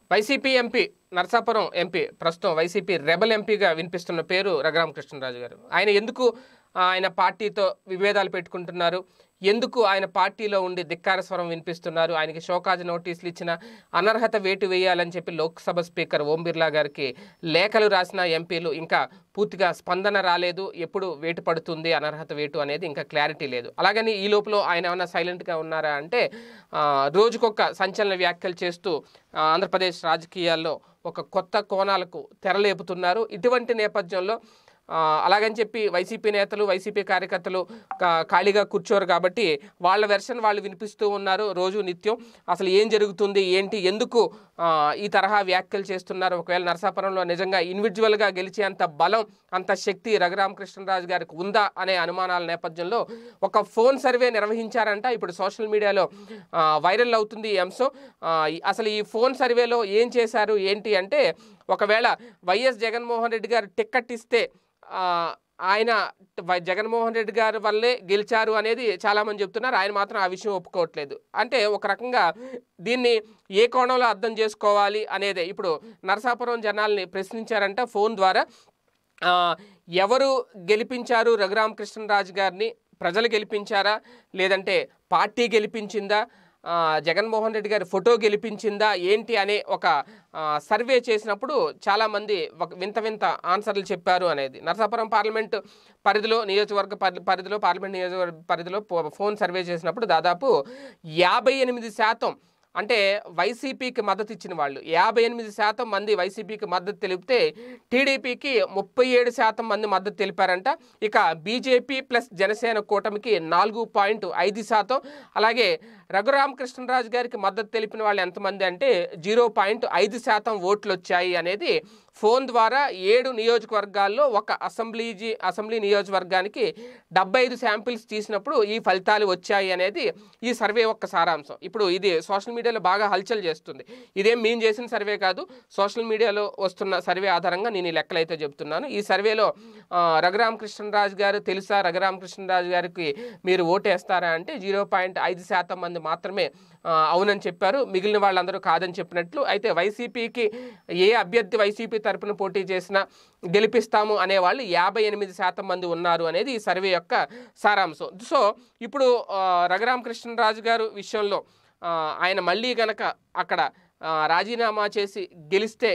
YCP MP Narsapuram MP ప్రస్తుతం YCP rebel ఎంపీగా వినిపిస్తున్న పేరు రఘురామకృష్ణరాజు గారు. ఆయన ఎందుకు ఆయన పార్టీతో విభేదాలు పెట్టుకుంటున్నారు, ఎందుకు ఆయన పార్టీలో ఉండి ధిక్కార స్వరం వినిపిస్తున్నారు, ఆయనకి షోకాజ్ నోటీసులు ఇచ్చిన అనర్హత వేటు వేయాలని చెప్పి లోక్సభ స్పీకర్ ఓం బిర్లా గారికి లేఖలు రాసిన ఎంపీలు ఇంకా పూర్తిగా స్పందన రాలేదు. ఎప్పుడు వేటు పడుతుంది అనర్హత వేటు అనేది ఇంకా క్లారిటీ లేదు. అలాగని ఈ లోపల ఆయన ఏమన్నా సైలెంట్గా ఉన్నారా అంటే రోజుకొక సంచలన వ్యాఖ్యలు చేస్తూ ఆంధ్రప్రదేశ్ రాజకీయాల్లో ఒక కొత్త కోణాలకు తెరలేపుతున్నారు. ఇటువంటి నేపథ్యంలో అలాగని చెప్పి వైసీపీ నేతలు వైసీపీ కార్యకర్తలు ఖాళీగా కూర్చోరు కాబట్టి వాళ్ళ వెర్షన్ వాళ్ళు వినిపిస్తూ ఉన్నారు రోజు నిత్యం. అసలు ఏం జరుగుతుంది ఏంటి, ఎందుకు ఈ తరహా వ్యాఖ్యలు చేస్తున్నారు, ఒకవేళ నరసాపురంలో నిజంగా ఇండివిజువల్గా గెలిచేంత బలం అంత శక్తి రఘురామకృష్ణరాజు గారికి ఉందా అనే అనుమానాల నేపథ్యంలో ఒక ఫోన్ సర్వే నిర్వహించారంట. ఇప్పుడు సోషల్ మీడియాలో వైరల్ అవుతుంది ఈ అంశం. అసలు ఈ ఫోన్ సర్వేలో ఏం చేశారు ఏంటి అంటే, ఒకవేళ వైఎస్ జగన్మోహన్ రెడ్డి గారు టిక్కెట్ ఇస్తే ఆయన జగన్మోహన్ రెడ్డి గారి వల్లే గెలిచారు అనేది చాలామంది చెప్తున్నారు. ఆయన మాత్రం ఆ విషయం ఒప్పుకోవట్లేదు. అంటే ఒక రకంగా దీన్ని ఏ కోణంలో అర్థం చేసుకోవాలి అనేదే ఇప్పుడు నరసాపురం జనాల్ని ప్రశ్నించారంట ఫోన్ ద్వారా. ఎవరు గెలిపించారు రఘురామకృష్ణరాజు గారిని, ప్రజలు గెలిపించారా లేదంటే పార్టీ గెలిపించిందా, జగన్మోహన్ రెడ్డి గారి ఫోటో గెలిపించిందా ఏంటి అనే ఒక సర్వే చేసినప్పుడు చాలామంది వింత వింత ఆన్సర్లు చెప్పారు అనేది. నరసాపురం పార్లమెంట్ పరిధిలో పార్లమెంట్ నియోజకవర్గ పరిధిలో ఫోన్ సర్వే చేసినప్పుడు దాదాపు 58% అంటే వైసీపీకి మద్దతు ఇచ్చిన వాళ్ళు 58% మంది వైసీపీకి మద్దతు తెలిపితే టీడీపీకి 37% మంది మద్దతు తెలిపారంట. ఇక బీజేపీ ప్లస్ జనసేన కూటమికి 4.5%, అలాగే రఘురామకృష్ణరాజు గారికి మద్దతు తెలిపిన వాళ్ళు ఎంతమంది అంటే 0.5% ఓట్లు వచ్చాయి అనేది ఫోన్ ద్వారా 7 నియోజకవర్గాల్లో ఒక అసెంబ్లీ నియోజకవర్గానికి 75 శాంపిల్స్ తీసినప్పుడు ఈ ఫలితాలు వచ్చాయి అనేది ఈ సర్వే యొక్క సారాంశం. ఇప్పుడు ఇది సోషల్ మీడియాలో బాగా హల్చల్ చేస్తుంది. ఇదేం మేము చేసిన సర్వే కాదు, సోషల్ మీడియాలో వస్తున్న సర్వే ఆధారంగా నేను ఈ లెక్కలు అయితే చెప్తున్నాను. ఈ సర్వేలో రఘురామకృష్ణరాజు గారు తెలుసా, రఘురామకృష్ణరాజు గారికి మీరు ఓటేస్తారా అంటే 0.5% మంది మాత్రమే అవునని చెప్పారు, మిగిలిన వాళ్ళందరూ కాదని చెప్పినట్లు. అయితే వైసీపీకి ఏ అభ్యర్థి వైసీపీ తరపున పోటీ చేసినా గెలిపిస్తాము అనేవాళ్ళు 58% మంది ఉన్నారు అనేది ఈ సర్వే యొక్క సారాంశం. సో ఇప్పుడు రఘురామకృష్ణరాజు గారు విషయంలో ఆయన మళ్ళీ గనక అక్కడ రాజీనామా చేసి గెలిస్తే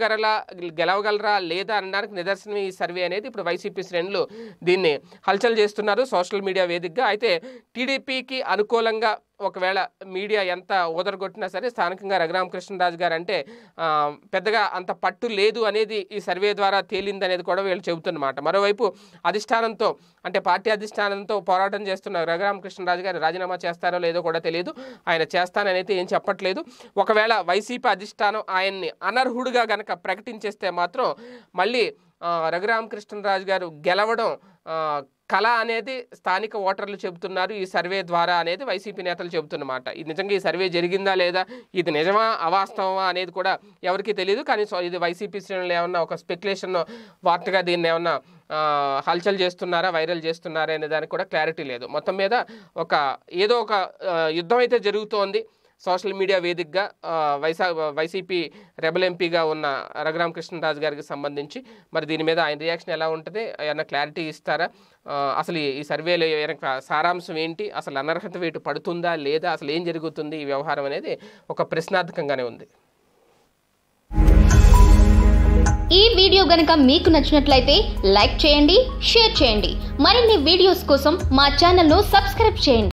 గెలవగలరా లేదా అనడానికి నిదర్శనం ఈ సర్వే అనేది ఇప్పుడు వైసీపీ శ్రేణులు దీన్ని హల్చల్ చేస్తున్నారు సోషల్ మీడియా వేదికగా. అయితే టీడీపీకి అనుకూలంగా ఒకవేళ మీడియా ఎంత ఓదరగొట్టినా సరే స్థానికంగా రఘురామకృష్ణరాజు గారు అంటే పెద్దగా అంత పట్టు లేదు అనేది ఈ సర్వే ద్వారా తేలింది అనేది కూడా వీళ్ళు చెబుతున్నమాట. మరోవైపు అధిష్టానంతో అంటే పార్టీ అధిష్టానంతో పోరాటం చేస్తున్న రఘురామకృష్ణరాజు గారు రాజీనామా చేస్తారో లేదో కూడా తెలియదు. ఆయన చేస్తాననైతే ఏం చెప్పట్లేదు. ఒకవేళ వైసీపీ అధిష్టానం ఆయన్ని అనర్హుడుగా గనక ప్రకటించేస్తే మాత్రం మళ్ళీ రఘురామకృష్ణరాజు గారు గెలవడం కళ అనేది స్థానిక ఓటర్లు చెబుతున్నారు ఈ సర్వే ద్వారా అనేది వైసీపీ నేతలు చెబుతున్నమాట. ఇది నిజంగా ఈ సర్వే జరిగిందా లేదా, ఇది నిజమా అవాస్తవమా అనేది కూడా ఎవరికీ తెలియదు. కానీ ఇది వైసీపీ శ్రేణులు ఏమన్నా ఒక స్పెక్యులేషన్ వార్తగా దీన్ని ఏమన్నా హల్చల్ చేస్తున్నారా, వైరల్ చేస్తున్నారా అనే దానికి కూడా క్లారిటీ లేదు. మొత్తం మీద ఏదో ఒక యుద్ధం అయితే జరుగుతోంది సోషల్ మీడియా వేదికగా వైసీపీ రెబల్ ఎంపీగా ఉన్న రఘురామకృష్ణరాజు గారికి సంబంధించి. మరి దీని మీద ఆయన రియాక్షన్ ఎలా ఉంటుంది, ఏమన్నా క్లారిటీ ఇస్తారా, అసలు ఈ సర్వేలో సారాంశం ఏంటి, అసలు అనర్హత వేటు పడుతుందా లేదా, అసలు ఏం జరుగుతుంది ఈ వ్యవహారం అనేది ఒక ప్రశ్నార్థకంగానే ఉంది. ఈ వీడియో గనుక మీకు నచ్చినట్లయితే లైక్ చేయండి, షేర్ చేయండి. మరిన్ని వీడియోస్ కోసం మా ఛానల్ను సబ్స్క్రైబ్ చేయండి.